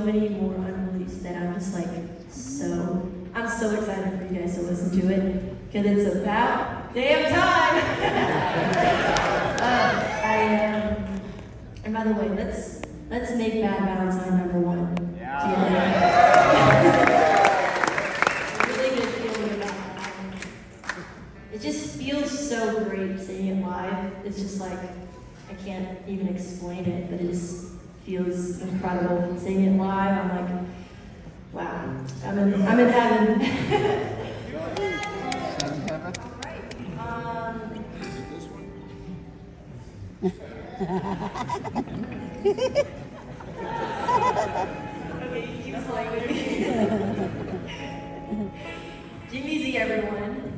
many more unreleased that I'm just like, I'm so excited for you guys to listen to it, because it's about damn time! And by the way, let's make Bad Valentine #1 together. Really good feeling about that. It just feels so great singing it live. It's just like, I can't even explain it, but it just feels incredible singing it live. I'm like, wow, I'm in heaven. Okay, keep playing with me. Jimmy's everyone.